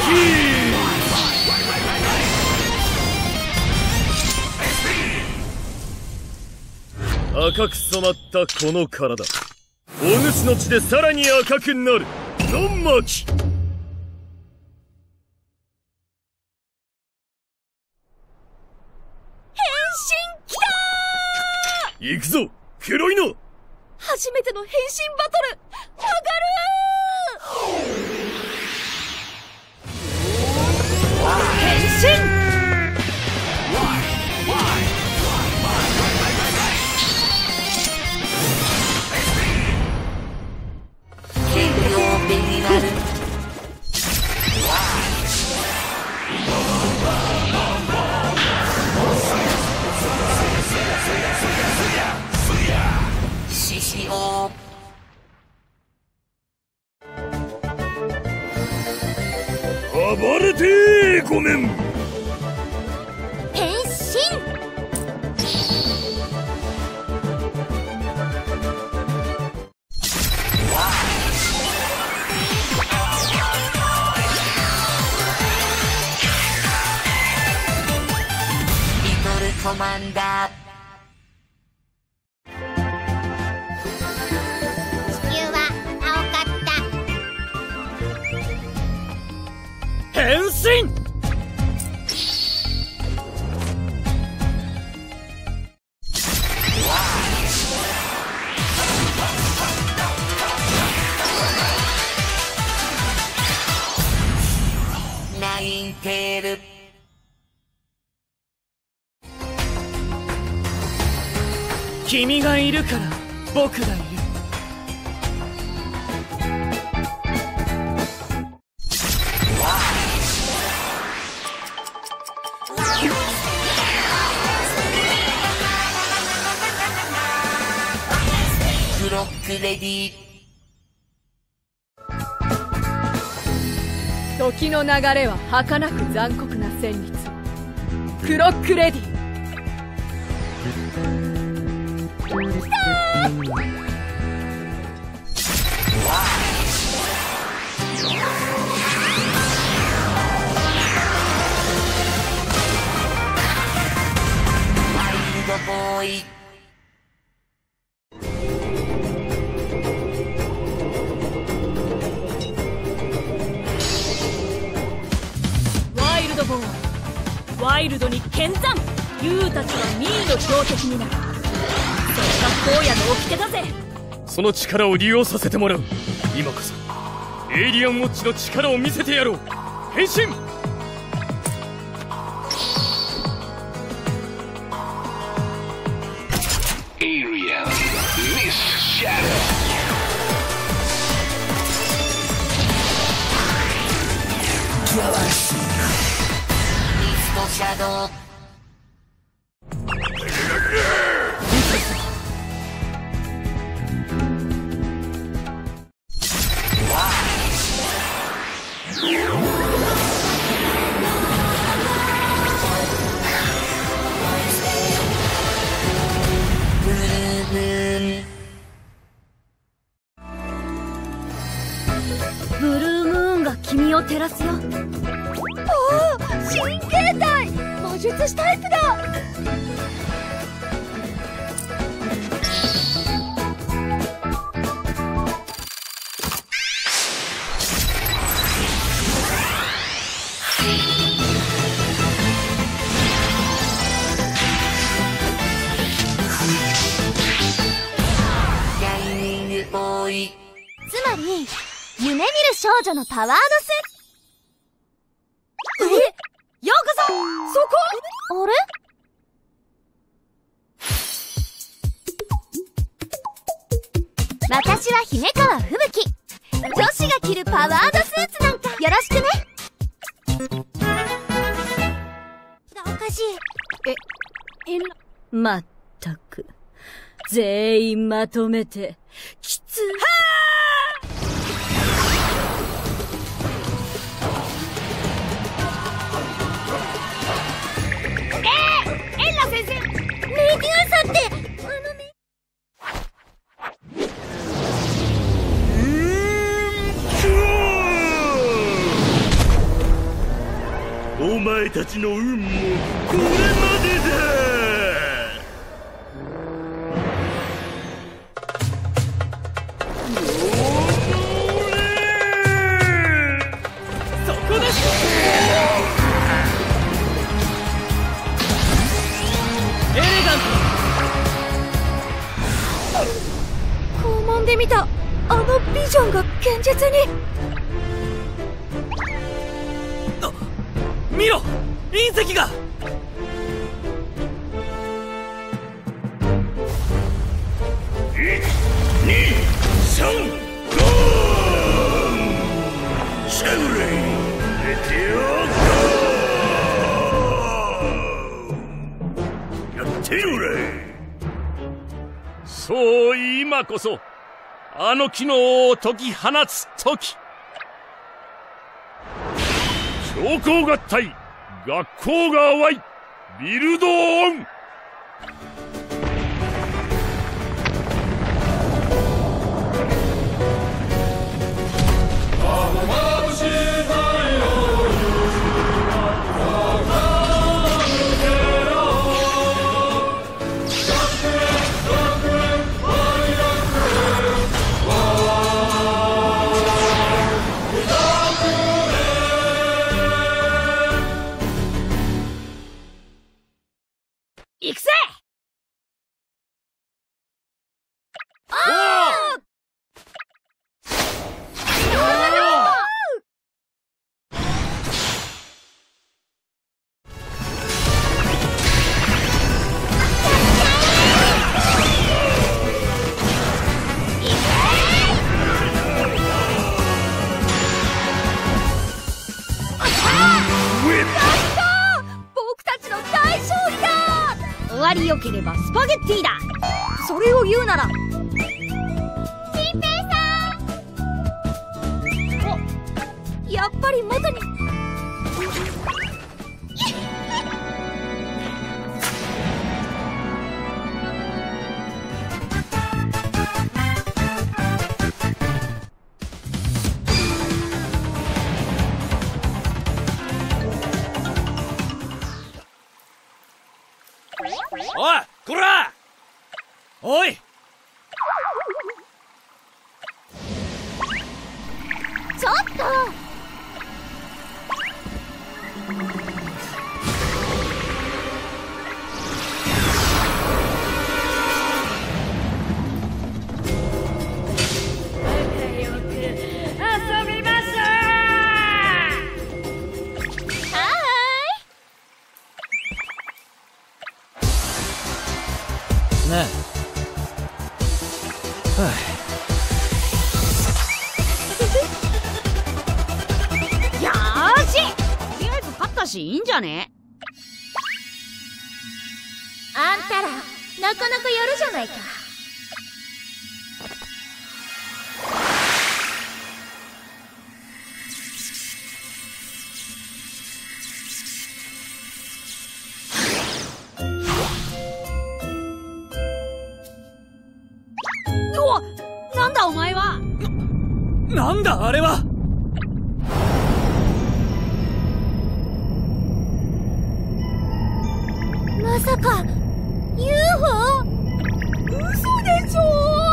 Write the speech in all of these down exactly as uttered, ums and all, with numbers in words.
赤く染まったこの体、お主の血でさらに赤くなる。のんまき。行くぞ黒いの。 初めての変身バトル上がる。変身。 暴れてーごめん。 変身。リトルコマンダー。 変身。 ナインテール。 君がいるから僕がいる。 クロックレディー。時の流れは儚く残酷な旋律。クロックレディー。きたー。ワイルドボーイ。ワイルドに剣山。ユウたちはミーの標的になる。それが荒野の掟だぜ。 その力を利用させてもらう。今こそエイリアンウォッチの力を見せてやろう。変身。エイリアンミスシャドウ。ギャラクシーシャドウ。ブルームーンが君を照らすよ。おお、神経体。魔術師タイプだ。シャイニングボーイ。つまり夢見る少女のパワードスーツ。え？ようこそ。そこ？あれ？私は姫川吹雪。女子が着るパワードスーツなんかよろしくね。おかしい。え、えら。まったく。全員まとめて、きつ。はー！メデューサってあのメ前たちの運もこれまでだ。 そこです。エレガン拷問で見たあのビジョンが現実に。 見ろ、隕石が。 いち、に、さん、ゴー！シャグレイ、レティオゴー！やってるれ。 そう今こそあの機能を解き放つ時。強行合体、学校が淡い、ビルドオン。 行くぜ。 おー！ 僕たちの大勝利だ。終わりよければスパゲッティだ。それを言うなら金平さん。お、やっぱり元に。 おい、こら！おい！ ちょっと。 ねえ。はよーし、とりあえず勝ったしいいんじゃね。 あんたらなかなかやるじゃないか。 うわ、なんだお前は。 なんだあれは。 まさか ユーフォー？ 嘘でしょ。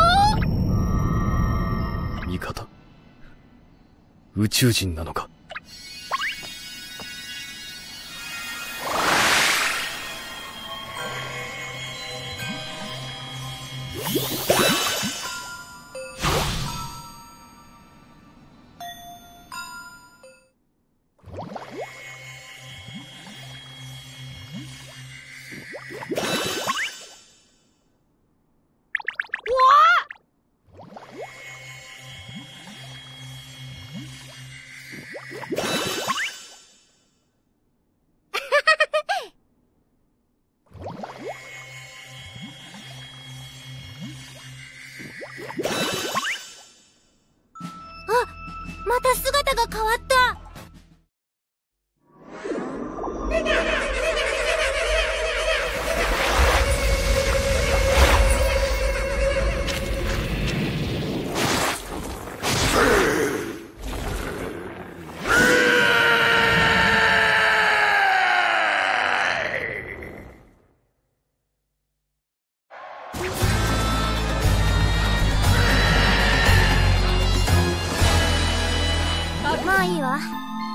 味方、宇宙人なのか。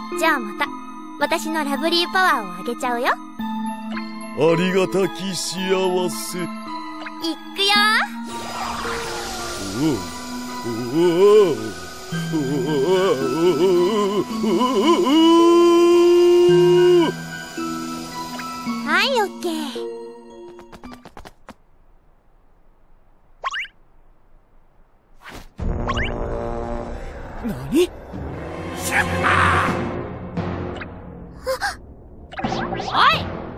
じゃあまた私のラブリーパワーをあげちゃうよ。 ありがたき幸せ。 いっくよ。 おはい、オッケー。 何？ おい！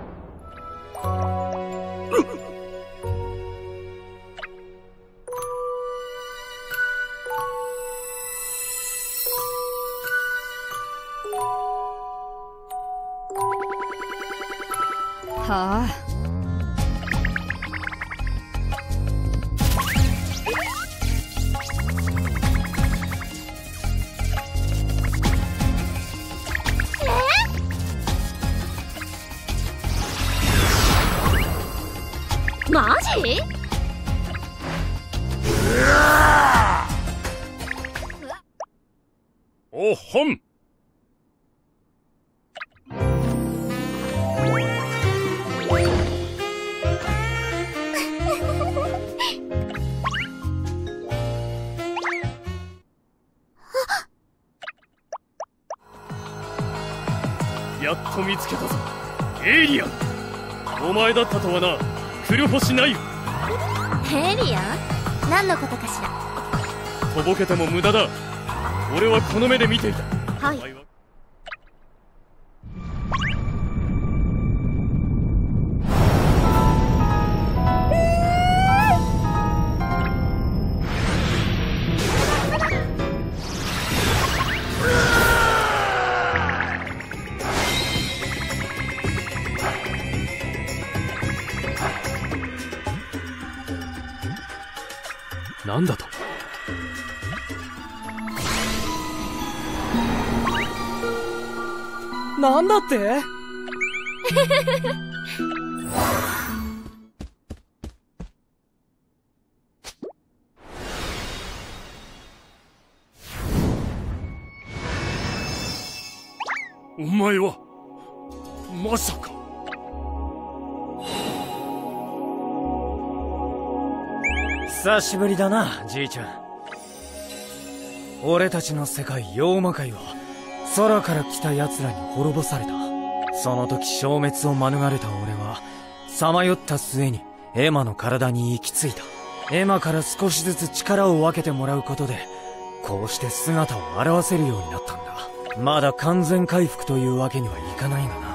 はあ。 マジ？ おほん。やっと見つけたぞ、エイリアン。お前だったとはな、黒星ないよ。 エイリアン？何のことかしら。 とぼけても無駄だ。俺はこの目で見ていた。 はい。 なんだと？ なんだって？ お前はまさか。 久しぶりだな、じいちゃん。俺たちの世界、妖魔界は空から来た奴らに滅ぼされた。その時消滅を免れた俺はさまよった末にエマの体に行き着いた。エマから少しずつ力を分けてもらうことでこうして姿を現せるようになったんだ。まだ完全回復というわけにはいかないがな。